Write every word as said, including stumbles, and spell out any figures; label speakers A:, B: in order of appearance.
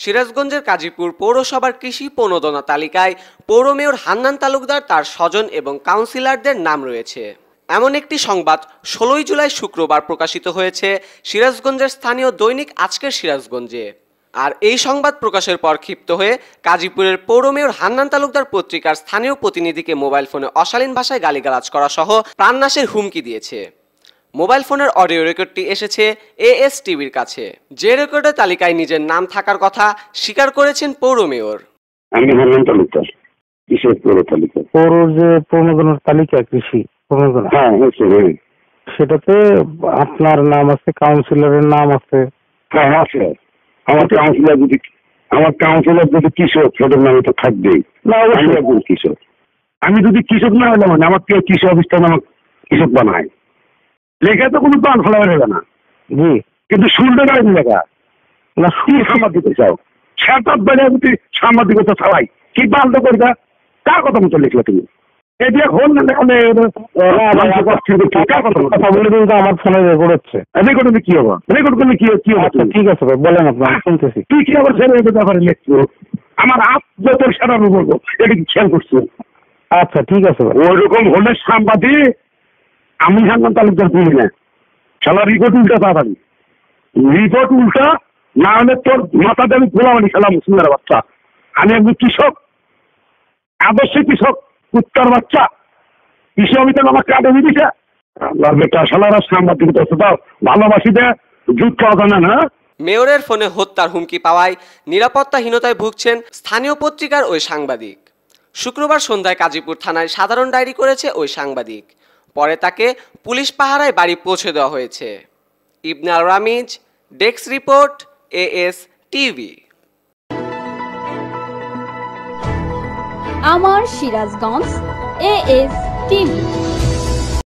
A: সিরাজগঞ্জের কাজীপুর পৌরসভার কৃষি প্রণোদনা তালিকায় পৌর মেয়র হান্নান তালুকদার তার স্বজন এবং কাউন্সিলরদের নাম রয়েছে। এমন একটি সংবাদ ষোলোই জুলাই শুক্রবার প্রকাশিত হয়েছে সিরাজগঞ্জের স্থানীয় দৈনিক আজকের সিরাজগঞ্জে। আর এই সংবাদ প্রকাশের পর ক্ষিপ্ত হয়ে কাজীপুরের পৌর মেয়র হান্নান তালুকদার পত্রিকার স্থানীয় প্রতিনিধিকে মোবাইল ফোনে অশালীন ভাষায় গালিগালাজ করা সহ প্রাণনাশের হুমকি দিয়েছে। মোবাইল ফোনের অডিও রেকর্ডটি এসেছে এএস টিভির কাছে, যে রেকর্ডের তালিকায় নিজের নাম থাকার কথা স্বীকার করেছেন পৌর মেয়র।
B: আমি হান্নান তালুকদার, কৃষক পৌর তালিকা।
C: পৌর যে প্রণোদনার তালিকা, কৃষি প্রণোদনা,
B: হ্যাঁ
C: সেটাতে আপনার নাম আছে, কাউন্সিলরের নাম আছে।
B: হ্যাঁ আছে। আমার কাউন্সিলর যদি আমার কাউন্সিলর যদি কৃষক, সেটার নামে তো থাকবেই না। অবশ্যই একজন কৃষক। আমি যদি কৃষক না হলে মানে আমার কেউ কৃষি অফিসটা আমার কৃষক বানায়, লেখা তো কোনো প্রাণ ফেলা যাবে না।
C: জি,
B: কিন্তু শুনতে পারেন লেখা না, শুনে সাংবাদিকতা চাও, সেটা বেড়ে যদি সাংবাদিকতা চালাই কি পাল্টা করবে? কার কথা মতো লিখলে তুমি?
C: আমার ফোনে রেকর্ড হচ্ছে।
B: রেকর্ড করলে কি হবে? রেকর্ড করলে কি কি হবে?
C: ঠিক আছে ভাই, বলেন আপনার, শুনতেছি।
B: তুই কি আবার ছেলে ব্যাপারে লিখছো? আমার হাত যত সারানো বলবো, এটা কি খেয়াল করছো?
C: আচ্ছা ঠিক আছে ভাই।
B: ওই রকম হলে সাংবাদিক আমি হান্নান তালুকদার বলি না। খেলা রিপোর্ট উল্টা তাড়াতাড়ি, রিপোর্ট উল্টা না হলে তোর মাথাতে আমি গোলামানি খেলাম। মুসলিমের বাচ্চা, আমি একজন কৃষক, আদর্শ কৃষক, উত্তর বাচ্চা। কৃষি অমিত আমার কাটে দিছে বেটা সালারা সাংবাদিকতা দাও, ভালোবাসি দেয় যুদ্ধ জানে না।
A: মেয়রের ফোনে হত্যার হুমকি পাওয়ায় নিরাপত্তাহীনতায় ভুগছেন স্থানীয় পত্রিকার ওই সাংবাদিক। শুক্রবার সন্ধ্যায় কাজীপুর থানায় সাধারণ ডায়েরি করেছে ওই সাংবাদিক। পরে তাকে পুলিশ পাহারায় বাড়ি পৌঁছে দেওয়া হয়েছে। Ibne Al Ramiz, desk report, AS TV.
D: আমার সিরাজগঞ্জ, এএস টিভি।